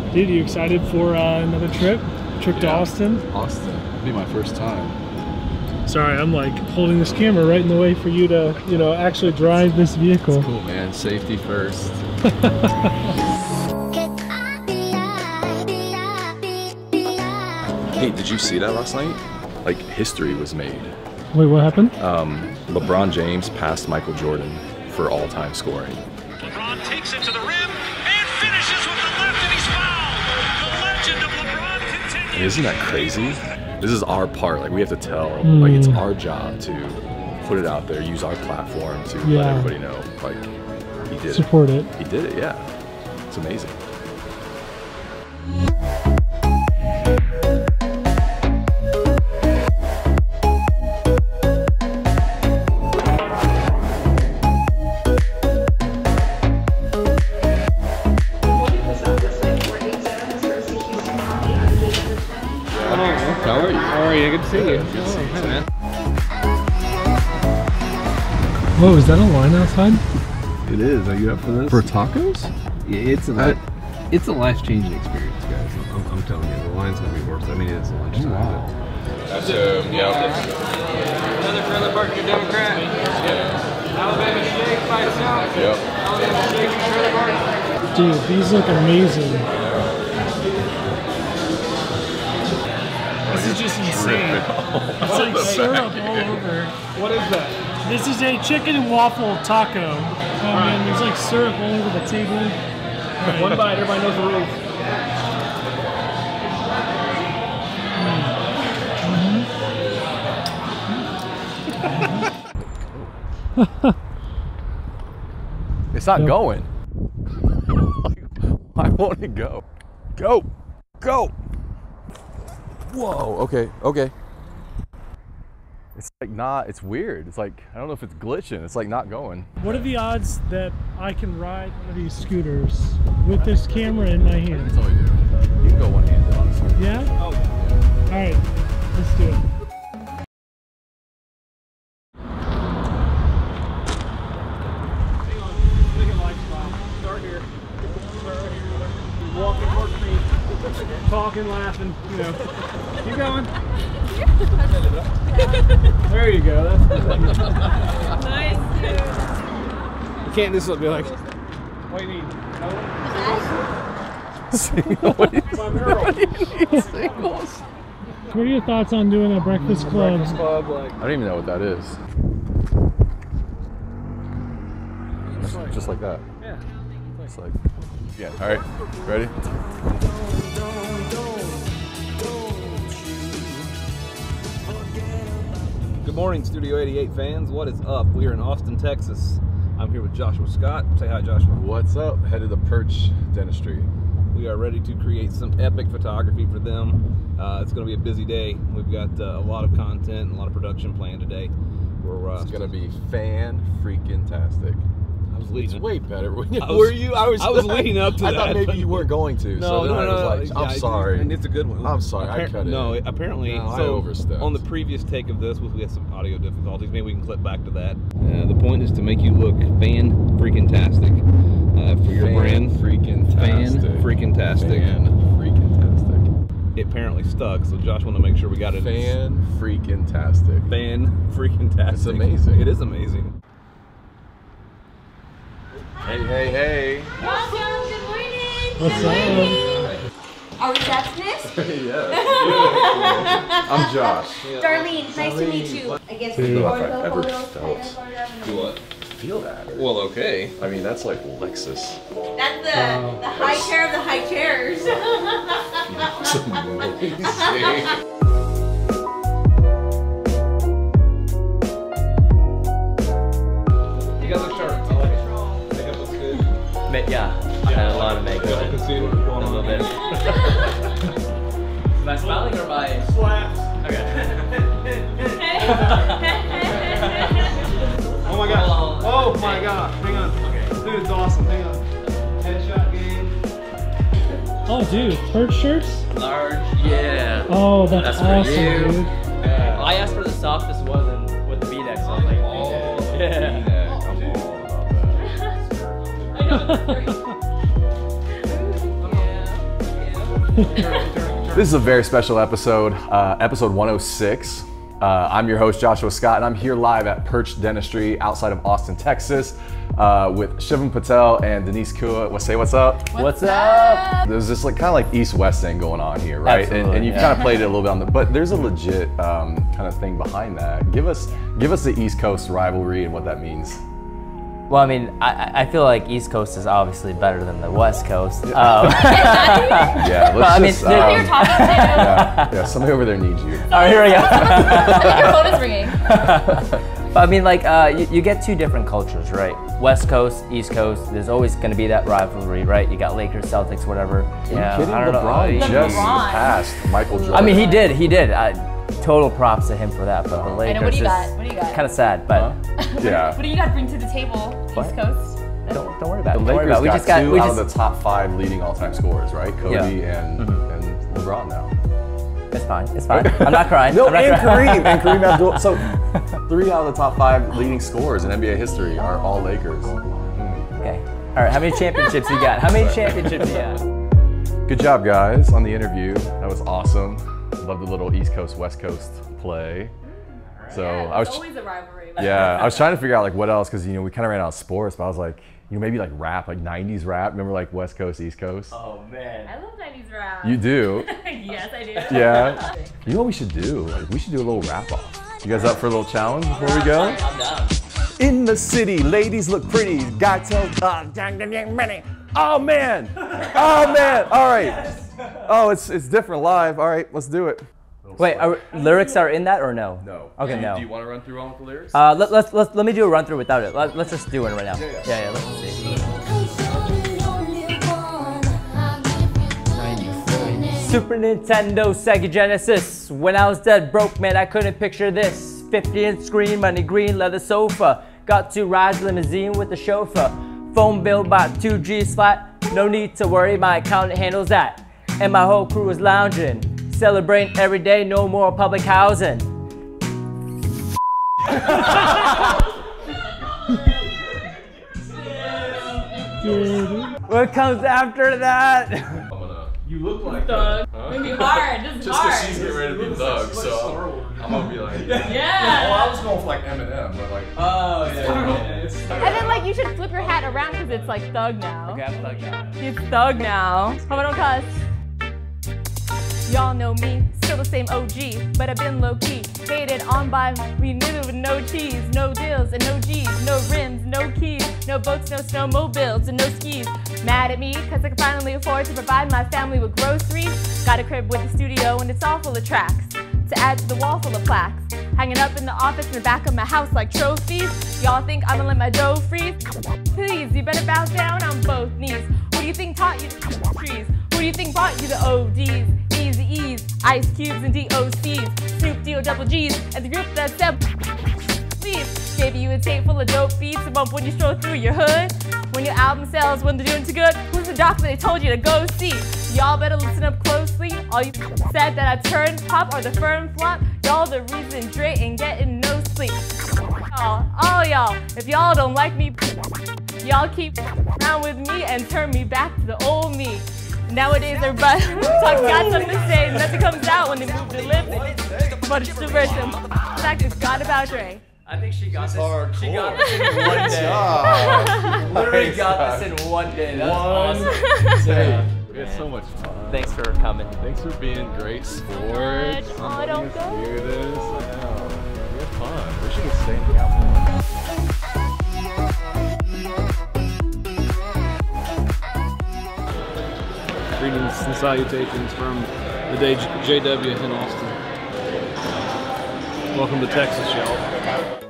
Dude, you excited for another trip? Trip to Austin? Austin. It'll be my first time. Sorry, I'm like holding this camera right in the way for you to, you know, actually drive this vehicle. It's cool, man. Safety first. Hey, did you see that last night? Like, history was made. Wait, what happened? LeBron James passed Michael Jordan for all-time scoring. LeBron takes it to the rim and finishes with the left, and he's fouled. The legend of LeBron continues. Isn't that crazy? This is our part. Like, we have to tell. Like, it's our job to put it out there, use our platform to let everybody know. Like, he did Support it. He did it, yeah. It's amazing. How are you? Good to see you. Good to see you. Hi, man. Whoa, is that a line outside? It is. Are you up for this? For tacos? Yeah, it's a life-changing experience, guys. I'm telling you, the line's gonna be worth it. I mean, it's lunchtime. Wow. That's Another trailer park, your Democrat. Yeah. Alabama Shake by itself. Yep. Alabama Shake and trailer park. Dude, these look amazing. This is just insane. It's like syrup all over. What is that? This is a chicken and waffle taco. Oh man, there's like syrup all over the table. Right. One bite, everybody knows the rules. It's not going. Why won't it go? Go! Go! Whoa, okay, okay. It's like not, it's weird. It's like, I don't know if it's glitching. It's like not going. What are the odds that I can ride one of these scooters with this camera in my hand? That's all you do. You can go one-handed, honestly. Yeah? Oh. All right, let's do it. Start here. Walking towards me. Talking, laughing, you know. Keep going. There you go. That's good. Nice, dude. You can't just be like, what do you need? What do you need? Singles. What are your thoughts on doing a breakfast club? Breakfast club, like. I don't even know what that is. Just like that. Yeah. It's like, yeah. All right, ready? Good morning, Studio 88 fans. What is up? We are in Austin, Texas. I'm here with Joshua Scott. Say hi, Joshua. What's up? Headed to Perch Dentistry. We are ready to create some epic photography for them. It's going to be a busy day. We've got a lot of content and a lot of production planned today. It's going to be fan-freaking-tastic. It's way better. Were you? I was leading up to that. I thought maybe you weren't going to. No, so then I was like, I'm sorry. And it's a good one. I'm sorry. I cut it. No, apparently. No, so I overstepped. On the previous take of this, we had some audio difficulties. Maybe we can clip back to that. The point is to make you look fan-freaking-tastic for your brand. Fan-freaking-tastic. Fan-freaking-tastic. Fan-freaking-tastic. It apparently stuck, so Josh wanted to make sure we got it. Fan-freaking-tastic. Fan-freaking-tastic. It's amazing. It is amazing. Hey, hey, hey. Welcome, good morning. What's up? Are we receptionists? Yeah. I'm Josh. Darlene, nice to meet you. I guess I don't know if I've ortho ever photos, felt. Do what? Feel that. Well, okay. I mean, that's like Lexus. That's the high chair of the high chairs. It's amazing. You guys are sharp. I like it. Makeup looks good. Yeah, I had a lot of makeup. Going A little bit. Am I smiling or am I? Slaps. Okay. Oh my god. Oh my god. Hang on. Okay. Dude, it's awesome. Hang on. Headshot game. Oh, dude, Perch shirts? Large, yeah. Oh, that's for awesome, you. dude. I asked for the softest one and with the V-neck, so I was like, yeah. I'm all about that. I know, that's great. This is a very special episode, episode 106. I'm your host, Joshua Scott, and I'm here live at Perch Dentistry outside of Austin, Texas, with Shivam Patel and Denise Kua. Say what's up? What's up? There's this kind of like East-West thing going on here, right? And you've kind of played it a little bit on but there's a legit kind of thing behind that. Give us the East Coast rivalry and what that means. Well, I mean, I feel like East Coast is obviously better than the West Coast. Yeah, let's Who you're talking to? yeah, somebody over there needs you. All right, here we go. Your phone is ringing. But I mean, like, you get two different cultures, right? West Coast, East Coast. There's always going to be that rivalry, right? You got Lakers, Celtics, whatever. Yeah, kidding? LeBron just passed Michael Jordan. I mean, he did. Total props to him for that. But the Lakers, I know, what do you got? What do you got? Kind of sad, but yeah. What do you got to bring to the table, East Coast? Don't worry about it. The Lakers We just got two out of the top 5 leading all-time scorers, right? Kobe and LeBron now. It's fine. It's fine. I'm not crying. No, I'm not and crying. Kareem Abdul. So 3 out of the top 5 leading scorers in NBA history are all Lakers. Okay. All right. How many championships you got? How many championships you got? Good job, guys, on the interview. That was awesome. Love the little East Coast, West Coast play. So Yeah, I was always a rivalry. yeah, I was trying to figure out like what else because we kind of ran out of sports, but I was like, maybe like rap, like 90s rap. Remember like West Coast, East Coast? Oh man. I love 90s rap. You do? Yes, I do. Yeah. You know what we should do? Like, we should do a little rap off. You guys up for a little challenge before we go? I'm down. In the city, ladies look pretty. Guy tells money. Oh man! Oh man! All right. Oh, it's different live. All right, let's do it. Wait, lyrics are in that or no? No. Okay, no. Do you want to run through all the lyrics? Let me do a run through without it. Let's just do it right now. Yeah. Let's see. Super Nintendo, Sega Genesis. When I was dead broke, man, I couldn't picture this. 50-inch screen, money green, leather sofa. Got to ride limousine with the chauffeur. Phone bill about 2 G's flat. No need to worry, my accountant handles that. And my whole crew is lounging. Celebrating every day, no more public housing. What comes after that? You look like Thug. It's gonna be hard. This is just hard. because she's getting ready to be Thug, so I'm gonna be like, Yeah. Well, I was going for like Eminem, but like, Oh, And then like you should flip your hat around because it's like thug now. Okay, I'm Thug now. It's thug now. Hope I don't cuss. Y'all know me, still the same OG, but I've been low-key. Hated on by me nigga with no cheese, no deals and no G's, no rims, no keys, no boats, no snowmobiles, and no skis. Mad at me, cause I can finally afford to provide my family with groceries. Got a crib with a studio and it's all full of tracks, to add to the wall full of plaques. Hanging up in the office in the back of my house like trophies. Y'all think I'ma let my dough freeze? Please, you better bow down on both knees. Who do you think taught you the trees? Who do you think bought you the ODs? Easy E's, Ice Cubes and DOCs, Snoop D-O double G's, and the group that said please. Gave you a tape full of dope beats to bump when you stroll through your hood. When your album sells, when they're doing too good, who's the doctor they told you to go see? Y'all better listen up closely. All you said that I turned pop or the firm flop, y'all the reason Dre ain't getting no sleep. All y'all, if y'all don't like me, y'all keep around with me and turn me back to the old me. Nowadays, everybody got something to say, nothing comes out when they move their lips. But it's the version. Fact is God about Dre. I think she got this. hardcore. She got this in one day. Literally got this in one day. That's awesome. Hey, we had so much fun. Thanks for coming. Thanks for being great sport. Oh, don't go. Do this. I know. We had fun. We should get staying out more. Greetings and salutations from the JW in Austin. Welcome to Texas, y'all.